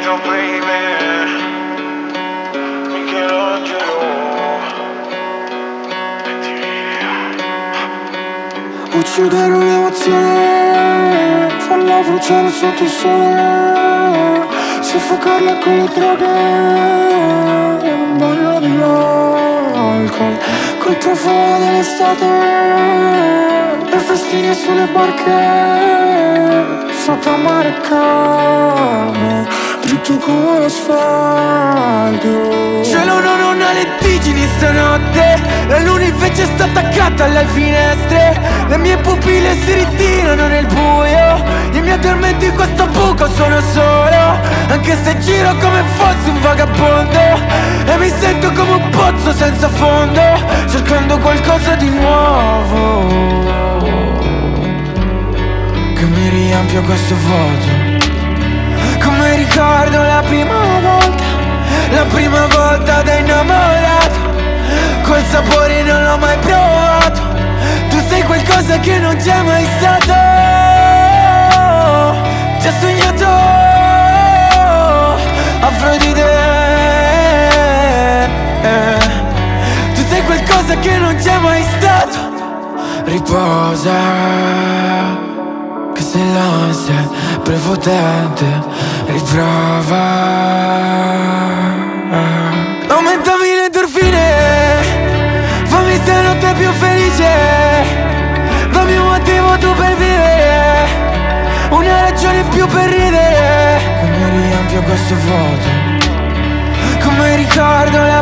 Mio baby, Michelangelo. Uccidere un'emozione, farla bruciare sotto il sole, soffocarla con le droghe, un bagno di alcol, col profumo dell'estate, e festini sulle barche, sopra mare calmo, dritto come l'asfalto. Cielo non ha lentigini stanotte, la luna invece sta attaccata alle finestre. Le mie pupille si ritirano nel buio, io mi addormento in questo buco, sono solo, anche se giro come fossi un vagabondo, e mi sento come un pozzo senza fondo, cercando qualcosa di nuovo che mi riempia questo vuoto. Come ricordo la prima volta da innamorato, quel sapore non l'ho mai provato. Tu sei qualcosa che non c'è mai stato. Ti ho sognato Afrodite. Tu sei qualcosa che non c'è mai stato. Riposa, che se l'ansia è prepotente, riprova. Aumentami le endorfine, fammi stanotte più felice, dammi un motivo tu per vivere, una ragione in più per ridere. Come riempio questo vuoto, come ricordo la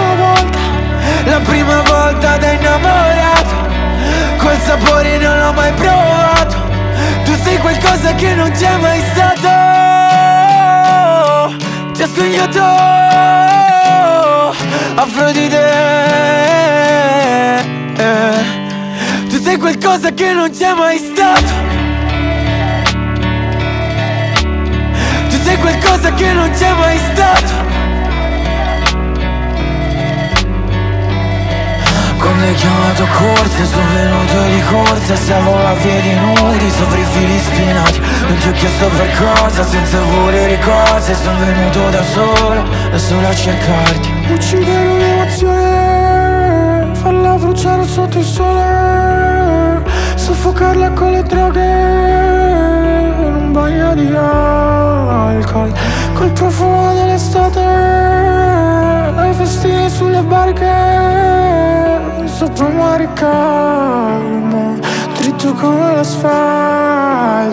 prima volta da innamorato, quel sapore non l'ho mai provato. Tu sei qualcosa che non c'è mai stato. Ti ho sognato Afrodite. Tu sei qualcosa che non c'è mai stato. Tu sei qualcosa che non c'è mai stato. Quando hai chiamato corsa, sono venuto di corsa, stavo a piedi nudi sopra i fili spinati. Non ti ho chiesto per cosa, senza volere cose, sono venuto da solo a cercarti. Uccidere un'emozione, farla bruciare sotto il sole, soffocarla con le droghe, in un bagno di alcol, col profumo dell'estate, ai festini sulle barche, sopra un mare calmo, dritto come l'asfalto.